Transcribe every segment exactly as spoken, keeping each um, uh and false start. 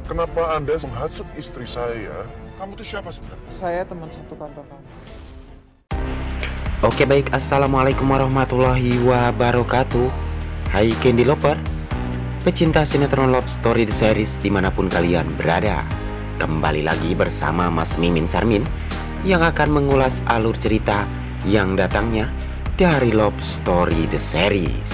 Kenapa Anda menghasut istri saya? Kamu tuh siapa sebenarnya? Saya teman satu kantor kamu. Oke baik, assalamualaikum warahmatullahi wabarakatuh. Hai Candy Lover, pecinta sinetron Love Story The Series dimanapun kalian berada. Kembali lagi bersama Mas Mimin Sarmin yang akan mengulas alur cerita yang datangnya dari Love Story The Series,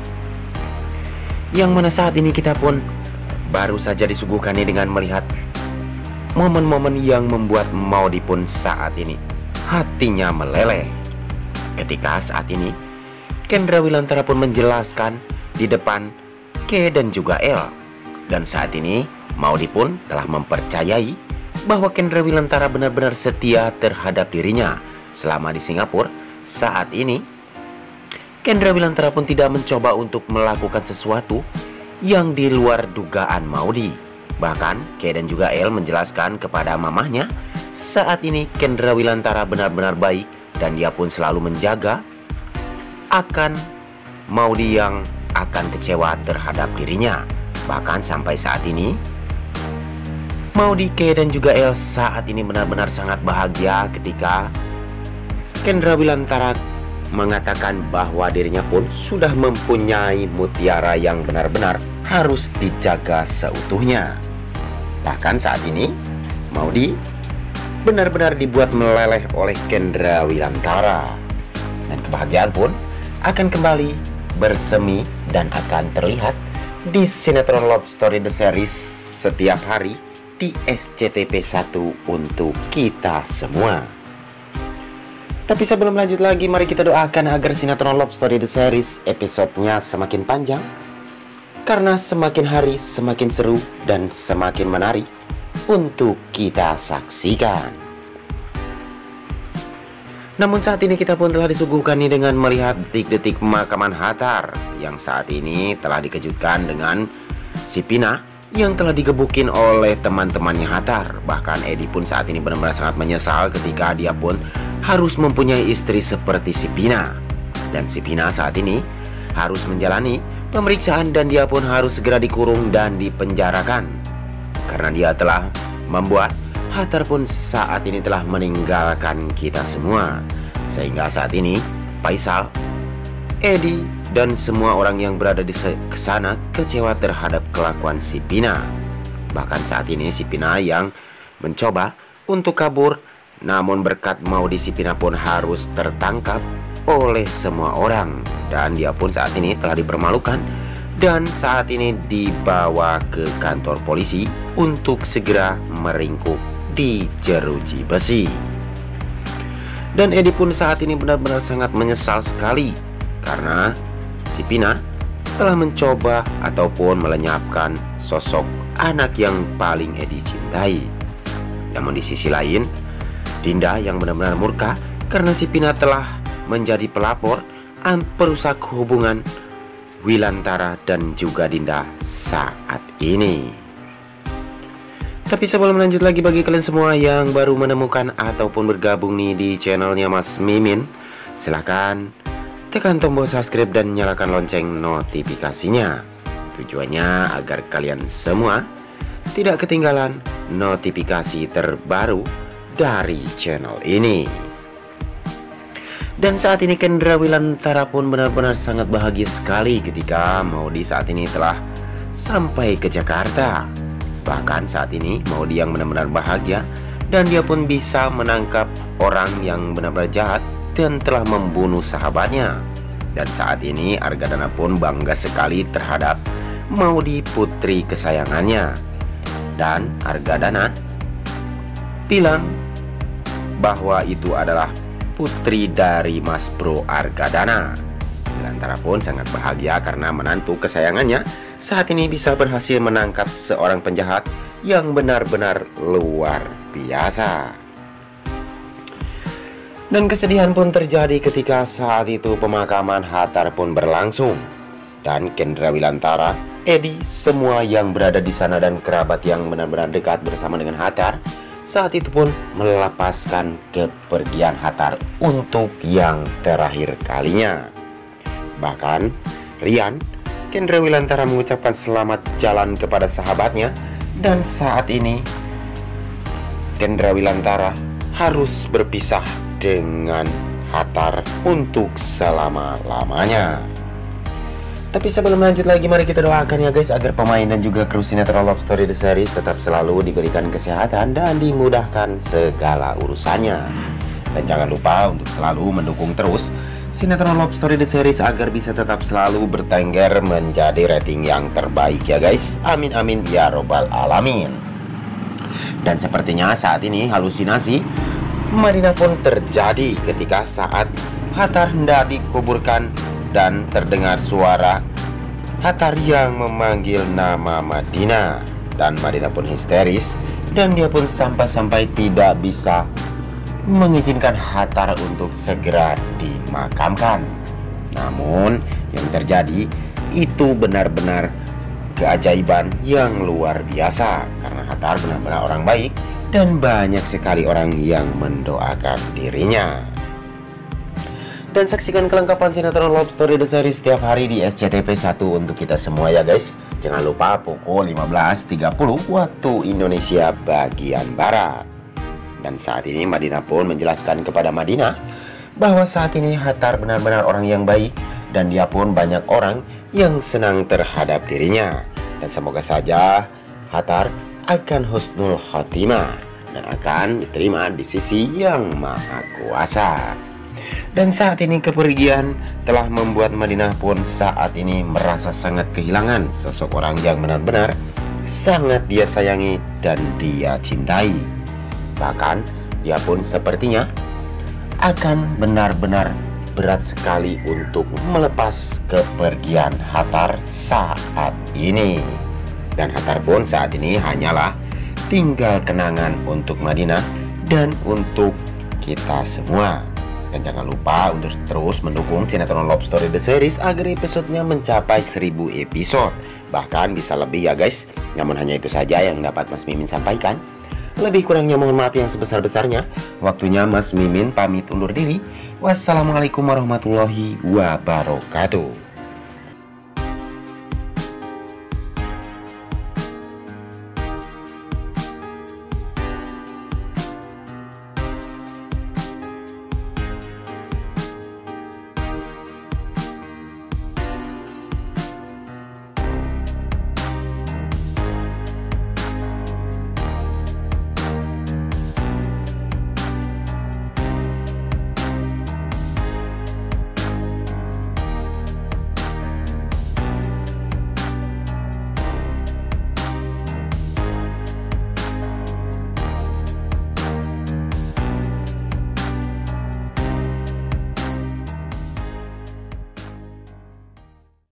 yang mana saat ini kita pun baru saja disuguhkannya dengan melihat momen-momen yang membuat Maudy pun saat ini hatinya meleleh. Ketika saat ini Kendra Wilantara pun menjelaskan di depan K dan juga L, dan saat ini Maudy pun telah mempercayai bahwa Kendra Wilantara benar-benar setia terhadap dirinya selama di Singapura. Saat ini Kendra Wilantara pun tidak mencoba untuk melakukan sesuatu yang di luar dugaan Maudy. Bahkan K dan juga L menjelaskan kepada mamahnya saat ini Kendra Wilantara benar-benar baik dan dia pun selalu menjaga akan Maudy yang akan kecewa terhadap dirinya. Bahkan sampai saat ini Maudy, K dan juga L saat ini benar-benar sangat bahagia ketika Kendra Wilantara mengatakan bahwa dirinya pun sudah mempunyai mutiara yang benar-benar harus dijaga seutuhnya. Bahkan saat ini Maudy benar-benar dibuat meleleh oleh Kendra Wilantara, dan kebahagiaan pun akan kembali bersemi dan akan terlihat di sinetron Love Story The Series setiap hari di S C T V satu untuk kita semua. Tapi sebelum lanjut lagi, mari kita doakan agar sinetron Love Story The Series episodenya semakin panjang, karena semakin hari semakin seru dan semakin menarik untuk kita saksikan. Namun saat ini kita pun telah disuguhkan nih dengan melihat detik-detik pemakaman Hattar, yang saat ini telah dikejutkan dengan si Pina yang telah digebukin oleh teman-temannya Hattar. Bahkan Edi pun saat ini benar-benar sangat menyesal ketika dia pun harus mempunyai istri seperti si Pina. Dan si Pina saat ini harus menjalani pemeriksaan dan dia pun harus segera dikurung dan dipenjarakan, karena dia telah membuat Hattar pun saat ini telah meninggalkan kita semua. Sehingga saat ini Faisal, Edi, dan semua orang yang berada di sana kecewa terhadap kelakuan si Pina. Bahkan saat ini si Pina yang mencoba untuk kabur, namun berkat Maudy si Pina pun harus tertangkap oleh semua orang, dan dia pun saat ini telah dipermalukan dan saat ini dibawa ke kantor polisi untuk segera meringkuk di jeruji besi. Dan Edi pun saat ini benar-benar sangat menyesal sekali karena si Pina telah mencoba ataupun melenyapkan sosok anak yang paling Edi cintai. Namun di sisi lain Dinda yang benar-benar murka karena si Pina telah menjadi pelapor perusak hubungan Wilantara dan juga Dinda saat ini. Tapi sebelum lanjut lagi, bagi kalian semua yang baru menemukan ataupun bergabung nih di channelnya Mas Mimin, silahkan tekan tombol subscribe dan nyalakan lonceng notifikasinya. Tujuannya agar kalian semua tidak ketinggalan notifikasi terbaru dari channel ini. Dan saat ini Kendra Wilantara pun benar-benar sangat bahagia sekali ketika Maudy saat ini telah sampai ke Jakarta. Bahkan saat ini Maudy yang benar-benar bahagia dan dia pun bisa menangkap orang yang benar-benar jahat dan telah membunuh sahabatnya. Dan saat ini Argadana pun bangga sekali terhadap Maudy, putri kesayangannya. Dan Argadana bilang bahwa itu adalah putri dari Mas Bro Argadana. Wilantara pun sangat bahagia karena menantu kesayangannya saat ini bisa berhasil menangkap seorang penjahat yang benar-benar luar biasa. Dan kesedihan pun terjadi ketika saat itu pemakaman Hattar pun berlangsung, dan Kendra Wilantara, Edi, semua yang berada di sana dan kerabat yang benar-benar dekat bersama dengan Hattar saat itu pun melepaskan kepergian Hattar untuk yang terakhir kalinya. Bahkan Rian, Kendra Wilantara mengucapkan selamat jalan kepada sahabatnya Dan saat ini Gendra Wilantara harus berpisah dengan Hattar untuk selama-lamanya. Tapi sebelum lanjut lagi, mari kita doakan ya guys, agar pemain dan juga kru sinetron Love Story The Series tetap selalu diberikan kesehatan dan dimudahkan segala urusannya. Dan jangan lupa untuk selalu mendukung terus sinetron Love Story The Series agar bisa tetap selalu bertengger menjadi rating yang terbaik ya guys. Amin amin ya robbal alamin. Dan sepertinya saat ini halusinasi Madinah pun terjadi ketika saat Hattar hendak dikuburkan dan terdengar suara Hattar yang memanggil nama Madinah. Dan Madinah pun histeris dan dia pun sampai-sampai tidak bisa mengizinkan Hattar untuk segera dimakamkan. Namun yang terjadi itu benar-benar keajaiban yang luar biasa, karena Hattar benar-benar orang baik dan banyak sekali orang yang mendoakan dirinya. Dan saksikan kelengkapan sinetron Love Story The Series setiap hari di S C T V satu untuk kita semua ya guys. Jangan lupa pukul lima belas tiga puluh waktu Indonesia bagian Barat. Dan saat ini Madinah pun menjelaskan kepada Madinah bahwa saat ini Hattar benar-benar orang yang baik dan dia pun banyak orang yang senang terhadap dirinya. Dan semoga saja Hattar akan husnul khotimah dan akan diterima di sisi yang maha kuasa. Dan saat ini kepergian telah membuat Madinah pun saat ini merasa sangat kehilangan sosok orang yang benar-benar sangat dia sayangi dan dia cintai. Bahkan dia pun sepertinya akan benar-benar berat sekali untuk melepas kepergian Hattar saat ini. Dan Hattar pun saat ini hanyalah tinggal kenangan untuk Madinah dan untuk kita semua. Dan jangan lupa untuk terus mendukung sinetron Love Story The Series agar episodenya mencapai seribu episode. Bahkan bisa lebih ya guys. Namun hanya itu saja yang dapat Mas Mimin sampaikan. Lebih kurangnya mohon maaf yang sebesar-besarnya. Waktunya Mas Mimin pamit undur diri. Wassalamualaikum warahmatullahi wabarakatuh.